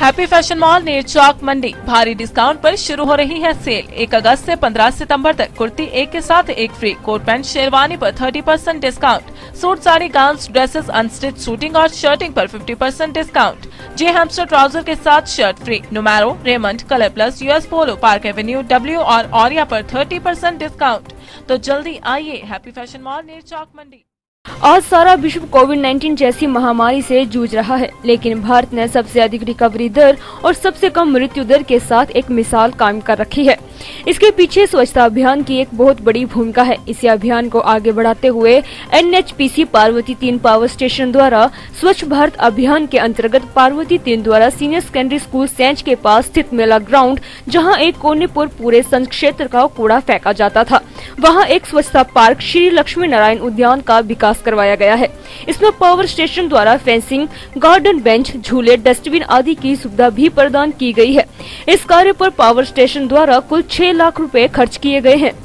Happy fashion mall Ner Chowk Mandi भारी discount पर शुरू हो रही है सेल। 1 अगस्त से 15 सितंबर तक कुर्ती एक के साथ एक फ्री, कोट पैंट शेरवानी पर 30% discount, suit sari gowns dresses unstitch suiting और शर्टिंग पर 50% डिस्काउंट, जे हैमस्टर ट्राउजर के साथ shirt free, Numero, Raymond, colour plus, US Polo, Park Avenue, W और ऑरिया पर 30% डिस्काउंट। तो जल्दी आइए happy fashion mall Ner Chowk Mandi. आज सारा विश्व कोविड-19 जैसी महामारी से जूझ रहा है, लेकिन भारत ने सबसे अधिक रिकवरी दर और सबसे कम मृत्यु दर के साथ एक मिसाल कायम कर रखी है। इसके पीछे स्वच्छता अभियान की एक बहुत बड़ी भूमिका है। इसी अभियान को आगे बढ़ाते हुए NHPC पार्वती 3 पावर स्टेशन द्वारा स्वच्छ भारत अभियान के अंतर्गत पार्वती 3 द्वारा सीनियर सेकेंडरी स्कूल सेंच के पास स्थित मेला ग्राउंड, जहां एक कोने पर पूरे संघ क्षेत्र का कूड़ा फेंका जाता था, वहां एक स्वच्छता पार्क श्री लक्ष्मी नारायण उद्यान का विकास करवाया गया है। इसमें पावर स्टेशन द्वारा फेंसिंग, गार्डन बेंच, झूले, डस्टबिन आदि की सुविधा भी प्रदान की गई है। इस कार्य पर पावर स्टेशन द्वारा कुल 6 लाख रुपए खर्च किए गए हैं।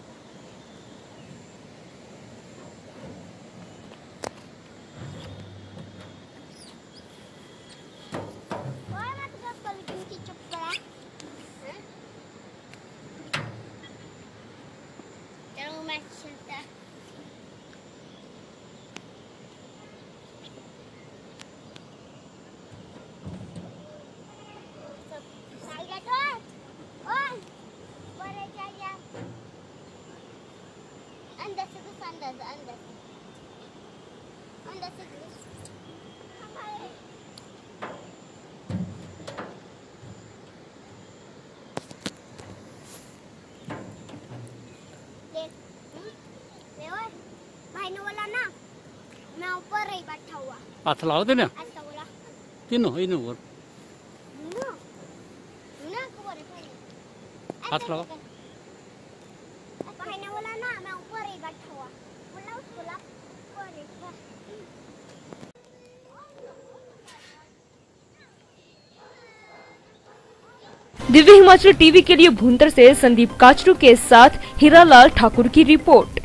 मैं ऊपर ही बैठा हुआ। हाथ लाओ देना तीनों हाथ लगाओ। बोला ना मैं ऊपर ही बैठा हुआ। बोला उसको ला ऊपर ही। दिव्य हिमाचल टीवी के लिए भुंतर से संदीप काचरू के साथ हीरालाल ठाकुर की रिपोर्ट।